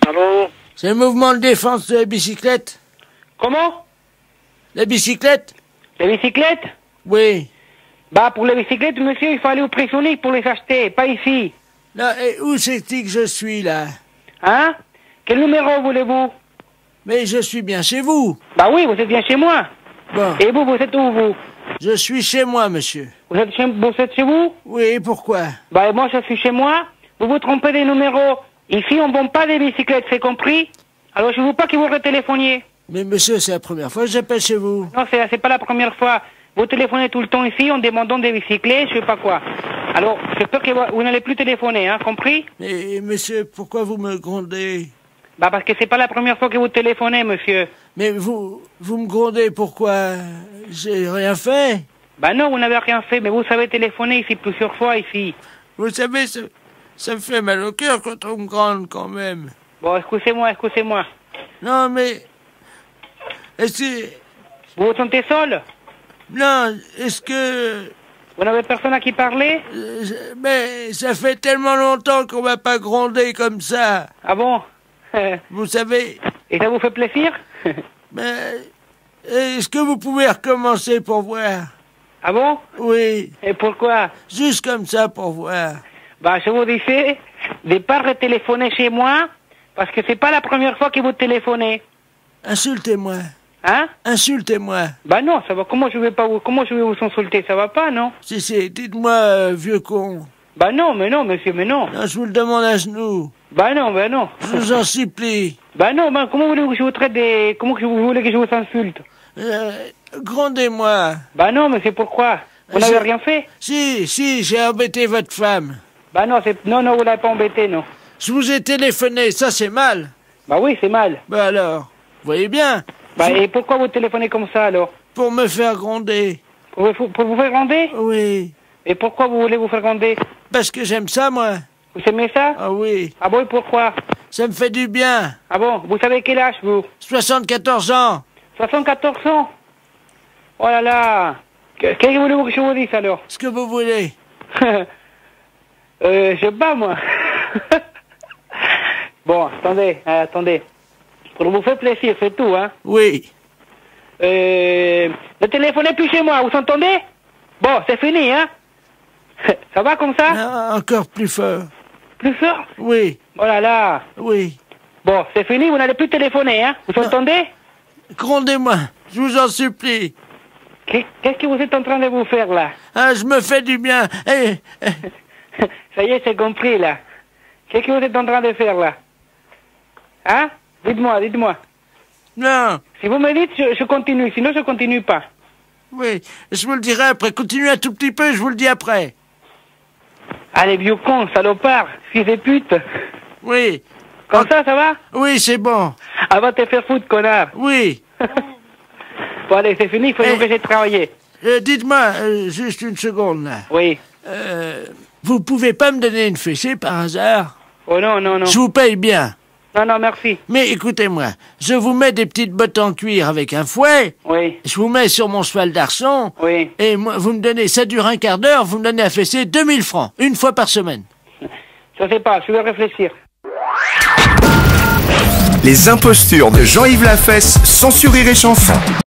Allô? C'est le mouvement de défense de la bicyclette? Comment? La bicyclette? Les bicyclettes? Oui. Bah, pour les bicyclettes, monsieur, il faut aller au Prix-Sonic pour les acheter, pas ici. Là, et où c'est-il que je suis, là? Hein? Quel numéro voulez-vous? Mais je suis bien chez vous. Bah oui, vous êtes bien chez moi. Bon, Et vous êtes où, vous? je suis chez moi, monsieur. Vous êtes chez vous? Oui, pourquoi? Bah, moi, je suis chez moi. Vous vous trompez des numéros. Ici, on ne vend pas des bicyclettes, c'est compris? Alors, je ne veux pas que vous retéléphoniez. Mais monsieur, c'est la première fois que j'appelle chez vous. Non, c'est pas la première fois. Vous téléphonez tout le temps ici en demandant des bicyclettes, je sais pas quoi. Alors, j'ai peur que vous n'allez plus téléphoner, hein, compris? Mais monsieur, pourquoi vous me grondez? Bah, parce que c'est pas la première fois que vous téléphonez, monsieur. Mais vous me grondez, pourquoi? J'ai rien fait. Bah non, vous n'avez rien fait, mais vous savez téléphoner ici plusieurs fois, ici. Vous savez, ça me fait mal au cœur quand on me gronde, quand même. Bon, excusez-moi. Non, mais... Est-ce que... Vous vous sentez seul? Non, est-ce que... Vous n'avez personne à qui parler? Mais ça fait tellement longtemps qu'on m'a pas grondé comme ça. Ah bon? Vous savez... Et ça vous fait plaisir? Mais... Est-ce que vous pouvez recommencer pour voir? Ah bon? Oui, Et pourquoi? juste comme ça pour voir. Bah, je vous disais de pas retéléphoner chez moi, parce que c'est pas la première fois que vous téléphonez. Insultez-moi. Hein? Insultez-moi. Bah non, ça va. Comment je vais vous insulter? Ça va pas, non? Si, dites-moi, vieux con. Bah non, monsieur, mais non. Non, je vous le demande à genoux. Bah non. Je vous en supplie. Bah non, comment voulez-vous que je vous traite des... Comment que vous voulez que je vous insulte? Grondez-moi. Bah non, monsieur, pourquoi? Vous n'avez rien fait? Si, j'ai embêté votre femme. Bah non, non, vous l'avez pas embêté, non. Je vous ai téléphoné, ça c'est mal. Bah oui, c'est mal. Bah alors, vous voyez bien. Bah et pourquoi vous téléphonez comme ça, alors? Pour me faire gronder. Pour vous faire gronder? Oui. Et pourquoi vous voulez vous faire gronder? Parce que j'aime ça, moi. Vous aimez ça? Ah oui. Ah bon, et pourquoi? Ça me fait du bien. Ah bon, vous savez quel âge, vous? 74 ans. 74 ans? Oh là là! Qu'est-ce que voulez-vous que je vous dise, alors? Ce que vous voulez. Je bats, moi. Bon, attendez. Pour vous faire plaisir, c'est tout, hein? Oui. Ne téléphonez plus chez moi, vous entendez? Bon, c'est fini, hein? Ça va comme ça? Non, encore plus fort. Plus fort? Oui. Oh là là! Oui. Bon, c'est fini, vous n'allez plus téléphoner, hein? Vous entendez? Grondez-moi, je vous en supplie. Qu'est-ce que vous êtes en train de vous faire, là? Ah, je me fais du bien. Ça y est, c'est compris, là. Qu'est-ce que vous êtes en train de faire, là? Hein? Dites-moi. Non. Si vous me dites, je continue. Sinon, je continue pas. Oui, je vous le dirai après. Continuez un tout petit peu, je vous le dis après. Allez, vieux con, salopard, fils de pute. Oui. Comme ça va? Oui, c'est bon. Ah, va te faire foutre, connard. Oui. Bon, allez, c'est fini, il faut que j'ai travaillé. Dites-moi, juste une seconde, là. Oui. Vous pouvez pas me donner une fessée par hasard? Oh non. Je vous paye bien. Non, merci. Mais écoutez-moi, je vous mets des petites bottes en cuir avec un fouet. Oui. Je vous mets sur mon cheval d'arçon. Oui. Et moi, vous me donnez, ça dure un quart d'heure, vous me donnez à fesser 2000 francs, une fois par semaine. Je sais pas, je vais réfléchir. Les impostures de Jean-Yves Lafesse, sans sourire et chanson.